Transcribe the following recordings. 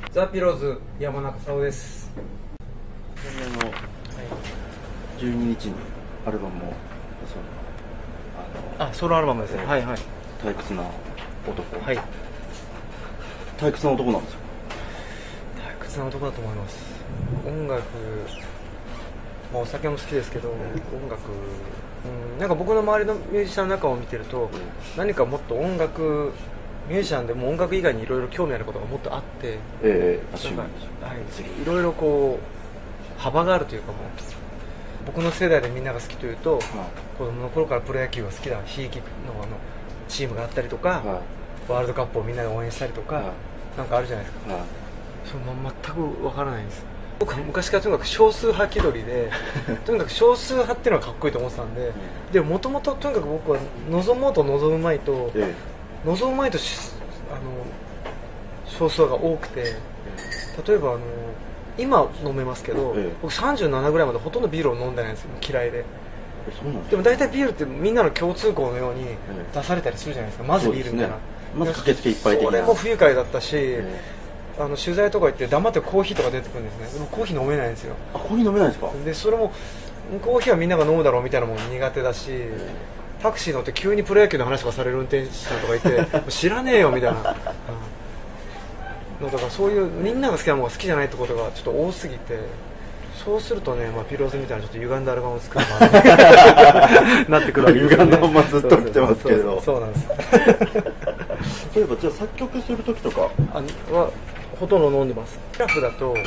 ザ・ピローズ山中沙央です。 ちなみに12日にアルバムをソロアルバムですね。はいはい。 退屈な男。 はい。 退屈な男なんですよ。 退屈な男だと思います。音楽、お酒も好きですけど、音楽、なんか僕の周りのミュージシャンの中を見てると、何かもっと音楽ミュージシャンでも音楽以外にいろいろ興味あることがもっとあって、いろいろこう幅があるというか、もう僕の世代でみんなが好きというと、子供の頃からプロ野球が好きなひいきのチームがあったりとか、ワールドカップをみんなで応援したりとか、なんかあるじゃないですか。それも全く分からないです。僕は昔からとにかく少数派気取りでとにかく少数派っていうのはかっこいいと思ってたんで、でもともととにかく僕は望もうと望むまいと、望むまいと少数派が多くて、例えば今飲めますけど、僕37ぐらいまでほとんどビールを飲んでないんですよ。嫌いで。でも大体ビールってみんなの共通項のように出されたりするじゃないですか。まずビールみたいな、 まず駆けつけ一杯的な。 それも不愉快だったし、取材とか行って黙ってコーヒーとか出てくるんですね。でもコーヒー飲めないんですよ。 コーヒー飲めないんですか。 でそれもコーヒーはみんなが飲むだろうみたいなもの苦手だし、タクシー乗って急にプロ野球の話とかされる運転手さんとかいて知らねえよみたいな、だからそういうみんなが好きなものが好きじゃないってことがちょっと多すぎて、そうするとね、ピローズみたいなちょっと歪んだアルバムを作るなってくるわけですよね。 歪んだままずっと見てますけど。 そうなんです。 例えばじゃあ作曲する時とかはほとんど飲んでます。ピラフだと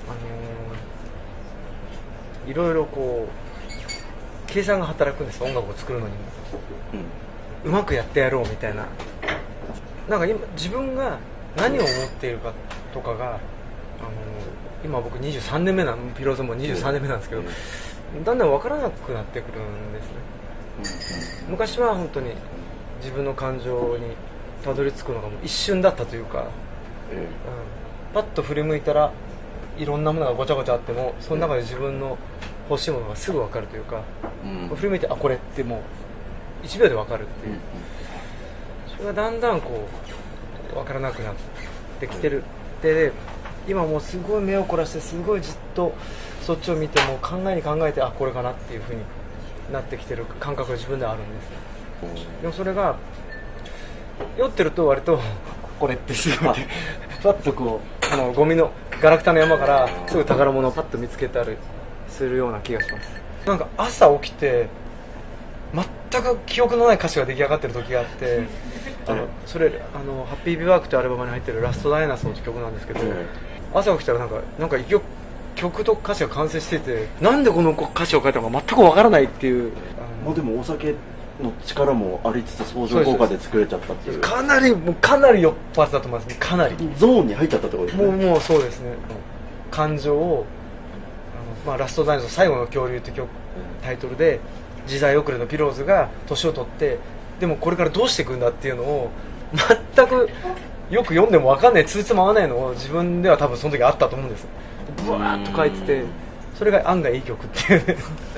いろいろこう計算が働くんです。音楽を作るのにも、うまくやってやろうみたいな。なんか今自分が何を思っているかとかが、今僕23年目ピローズも23年目なんですけど、だんだん分からなくなってくるんですね。昔は本当に自分の感情にたどり着くのがもう一瞬だったというか、パッと振り向いたらいろんなものがごちゃごちゃあっても、その中で自分の欲しいものがすぐ分かるというか、振り向いてこれってもう1秒で分かるっていう、それがだんだんこう分からなくなってきてる。で今もうすごい目を凝らしてすごいじっとそっちを見て、もう考えに考えてこれかなっていう風になってきてる感覚が自分ではあるんですね。でもそれが酔ってると割とこれってすぐパッとこうゴミのガラクタの山からすぐ宝物をパッと見つけたりするような気がします。なんか朝起きて全く記憶のない歌詞が出来上がってる時があって、それハッピービバークというアルバムに入ってるラストダイナソーという曲なんですけど、朝起きたらなんか曲と歌詞が完成してて、なんでこの歌詞を書いたのか全くわからないっていう。 でもお酒の力もありつつ相乗効果で作れちゃったっていう、 かなり酔っ払ったと思いますね。かなりゾーンに入っちゃったってことですね。 もうそうですね。感情をラストダイナソー最後の恐竜というタイトルで、時代遅れのピローズが年を取って、でもこれからどうしていくんだっていうのを全くよく読んでも分かんない、つつま合わないのを自分では多分その時あったと思うんです。ブワーッと書いてて、それが案外いい曲っていうね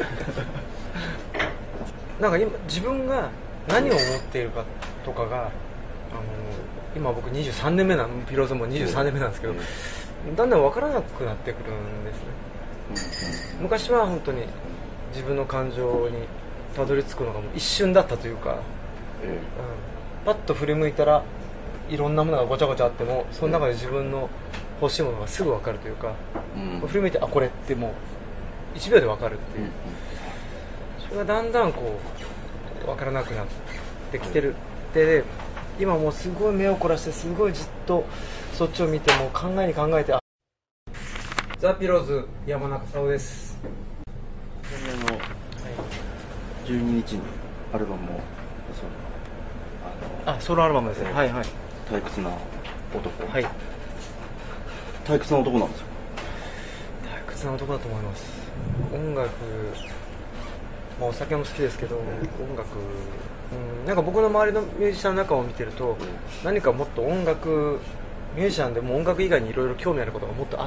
なんか今自分が何を思っているかとかが、今僕23年目ピローズも23年目なんですけど、だんだん分からなくなってくるんですね。昔は本当に自分の感情にたどり着くのがもう一瞬だったというか、パッと振り向いたらいろんなものがごちゃごちゃあっても、その中で自分の欲しいものがすぐ分かるというか、振り向いてこれってもう1秒で分かるっていう、それがだんだんこう分からなくなってきてる。で今もうすごい目を凝らしてすごいじっとそっちを見て、もう考えに考えてザ・ピローズ山中沙央です。 ちなみに12日にアルバムをソロアルバムですね。はいはい。 退屈な男。 はい。 退屈な男なんですよ。 退屈な男だと思います。音楽、お酒も好きですけど、音楽、なんか僕の周りのミュージシャンの中を見てると、何かもっとミュージシャンでも音楽以外にいろいろ興味あることがもっとあって、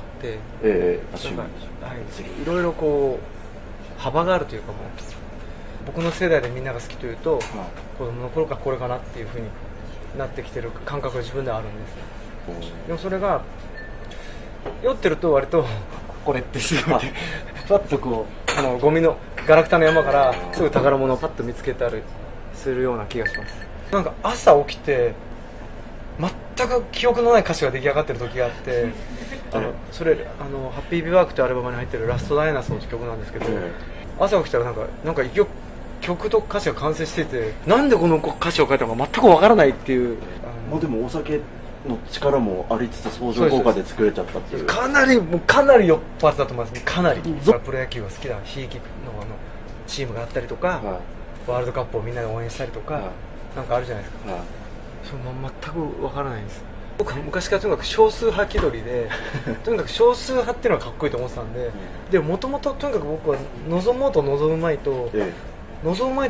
いろいろこう幅があるというか、もう僕の世代でみんなが好きというと、子供の頃からこれかなっていう風になってきてる感覚が自分ではあるんですね。でもそれが酔ってると割とこれってすぐパッとこうゴミのガラクタの山からすぐ宝物をパッと見つけたりするような気がします。なんか朝起きて全く記憶のない歌詞が出来上がってる時があってそれハッピービバークというアルバムに入ってるラストダイナソーって曲なんですけど、朝起きたらなんか曲と歌詞が完成してて、なんでこの歌詞を書いたのか全くわからないっていう。 もうでもお酒の力もありつつ相乗効果で作れちゃったっていう。 かなり酔っ払ったと思いますね。かなりプロ野球が好きなひいきのチームがあったりとか、ワールドカップをみんなで応援したりとか、なんかあるじゃないですか。それも全くわからないんです。僕は昔からとにかく少数派気取りでとにかく少数派っていうのはかっこいいと思ってたんで、でもともととにかく僕は望もうと望むまいと、望むまいと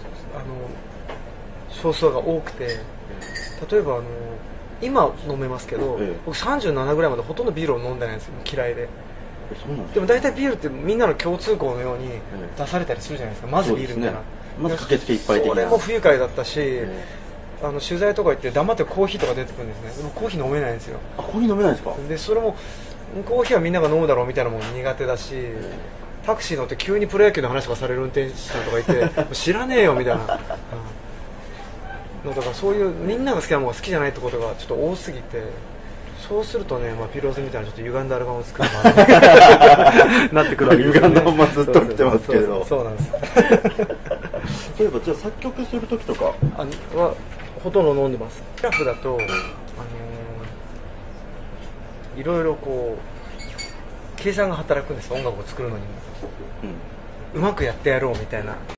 少数派が多くて、例えば今飲めますけど、僕37ぐらいまでほとんどビールを飲んでないんですよ。嫌いで。でも大体ビールってみんなの共通項のように出されたりするじゃないですか。まずビールみたいな、 まず駆けつけ一杯的な。 それも不愉快だったし、取材とか行って黙ってコーヒーとか出てくるんですね。でもコーヒー飲めないんですよ。 コーヒー飲めないんですか。 でそれもコーヒーはみんなが飲むだろうみたいなもの苦手だし、タクシー乗って急にプロ野球の話とかされる運転手さんとかいて知らねえよみたいな、だからそういうみんなが好きなものが好きじゃないってことがちょっと多すぎて、そうするとね、ピローズみたいなちょっと歪んだアルバムを作るなってくるわけですよね。歪んだままずっと見てますけど。そうなんです。 例えばじゃあ作曲する時とかはほとんど飲んでます。ピラフだといろいろこう計算が働くんです。音楽を作るのにも、うまくやってやろうみたいな。